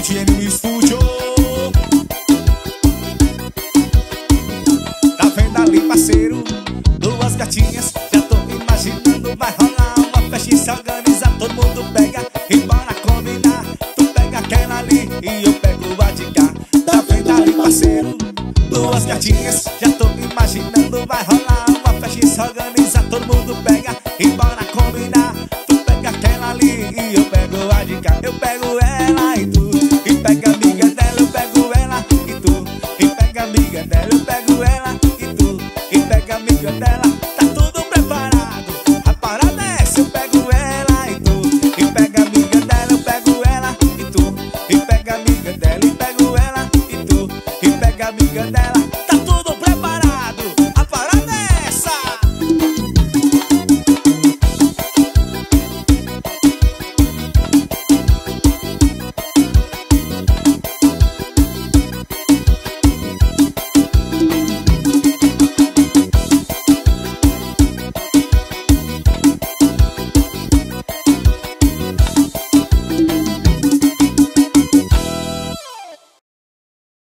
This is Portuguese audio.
Gênio Estúdio. Tá vendo ali, parceiro? Duas gatinhas, já tô imaginando. Vai rolar uma festa e se organiza. Todo mundo pega e bora combinar. Tu pega aquela ali e eu pego a de cá. Tá vendo ali, parceiro? Duas gatinhas, já tô imaginando. Vai rolar uma festa e se organiza. Todo mundo pega e bora combinar. Tu pega aquela ali e eu pego a de cá. Eu pego ela e tu, e pega a amiga dela. Eu pego ela e tu, e pega a amiga dela. Eu pego ela e tu, e pega a amiga dela. Tá tudo preparado, a parada é essa. Eu pego ela e tu, e pega a amiga dela. Eu pego ela e tu, e pega a amiga dela. E pego ela e tu, e pega a amiga dela.